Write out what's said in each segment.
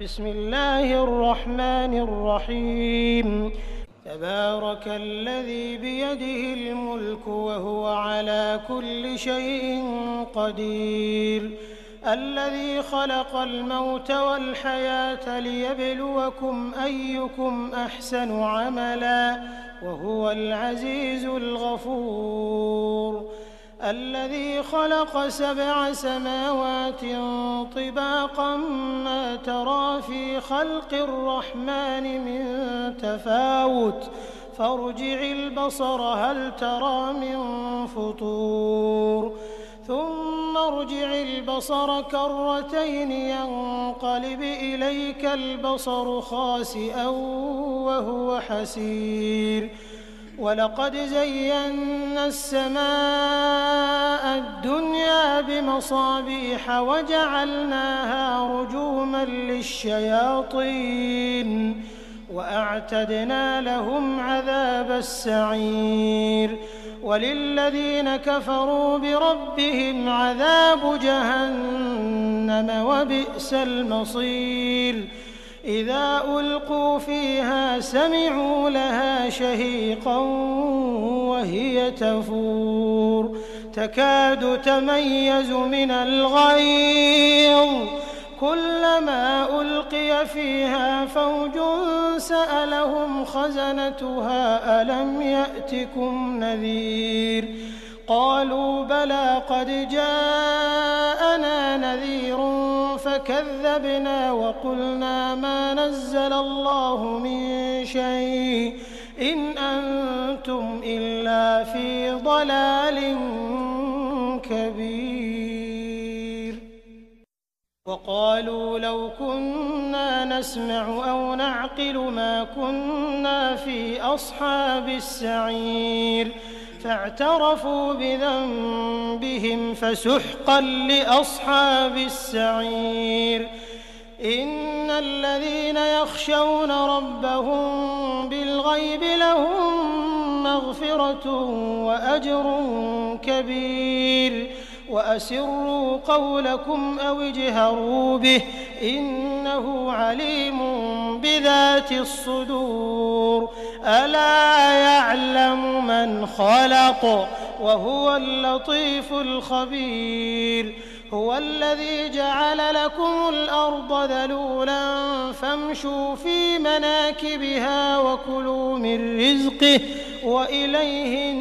بسم الله الرحمن الرحيم. تبارك الذي بيده الملك وهو على كل شيء قدير، الذي خلق الموت والحياة ليبلوكم أيكم أحسن عملا وهو العزيز الغفور، الذي خلق 7 سماوات طباقا ما ترى في خلق الرحمن من تفاوت فارجع البصر هل ترى من فطور ثم ارجع البصر كرتين ينقلب إليك البصر خاسئا وهو حسير، ولقد زينا السماء الدنيا بمصابيح وجعلناها رجوما للشياطين وأعتدنا لهم عذاب السعير، وللذين كفروا بربهم عذاب جهنم وبئس المصير، إذا ألقوا فيها سمعوا لها شهيقا وهي تفور تكاد تميز من الغيظ، كلما ألقي فيها فوج سألهم خزنتها ألم يأتكم نذير، قالوا بلى قد جاءنا نذير فكذبنا وقلنا ما نزل الله من شيء إن أنتم إلا في ضلال كبير، وقالوا لو كنا نسمع أو نعقل ما كنا في أصحاب السعير، فاعترفوا بذنبهم فسحقا لأصحاب السعير، إن الذين يخشون ربهم بالغيب لهم مغفرة وأجر كبير، وأسروا قولكم أو اجهروا به إنه عليم بذات الصدور، ألا يعلم من خلق وهو اللطيف الخبير، هو الذي جعل لكم الأرض ذلولا فامشوا في مناكبها وكلوا من رزقه وإليه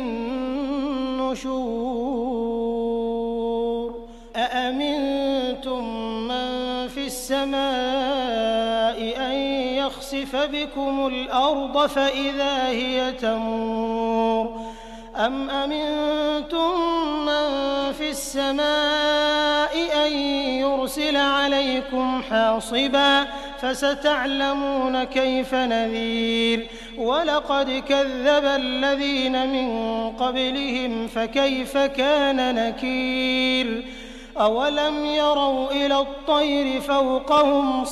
النشور، أأمنتم من في السماء أن يخسف بكم الأرض فإذا هي تمور، أم أمنتم من في السماء أن يرسل عليكم حاصبا فستعلمون كيف نذير، ولقد كذب الذين من قبلهم فكيف كان نكير، أولم يروا إلى الطير فوقهم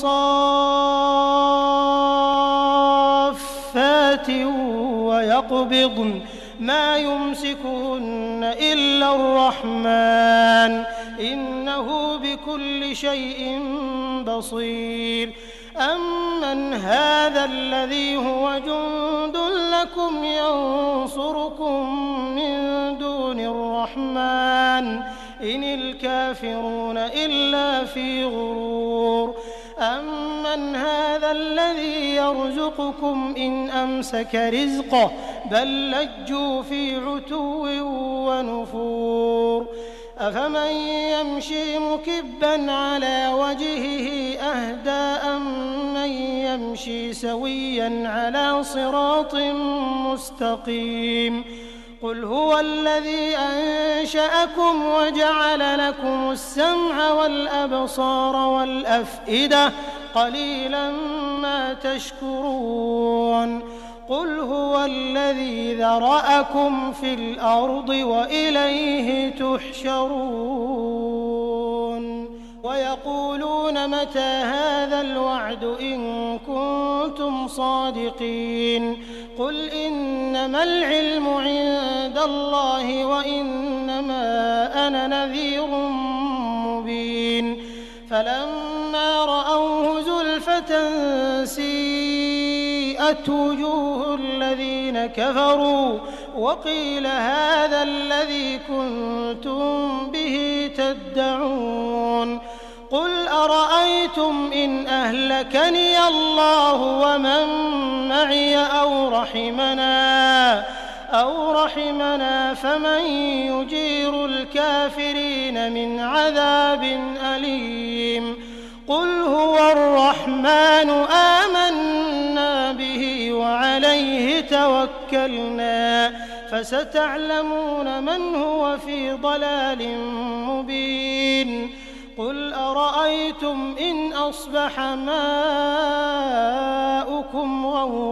صافات ويقبضن ما يمسكهن إلا الرحمن إنه بكل شيء بصير، أمن هذا الذي هو جند لكم ينصركم من دون الرحمن إن الكافرون إلا في غرور، أمن هذا الذي يرزقكم إن أمسك رزقه بل لجوا في عتو ونفور، أفمن يمشي مكبا على وجهه أهدى أمن يمشي سويا على صراط مستقيم، قل هو الذي أنشأكم وجعل لكم السمع والأبصار والأفئدة قليلا ما تشكرون، قل هو الذي ذرأكم في الأرض وإليه تحشرون، ويقولون متى هذا الوعد إن كنتم صادقين، قل إنما العلم عند الله وإنما أنا نذير مبين، فلما رأوه زلفة وسيئت وجوه الذين كفروا وقيل هذا الذي كنتم به تدعون قل أرأيتم إن أهلكني الله ومن معي أو رحمنا فمن يجير الكافرين من عذاب أليم قل هو الرحمن آمنا به وعليه توكلنا فستعلمون من هو في ضلال مبين قل أرأيتم إن أصبح ماؤكم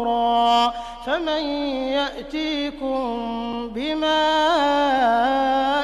غورا فمن يأتيكم بماء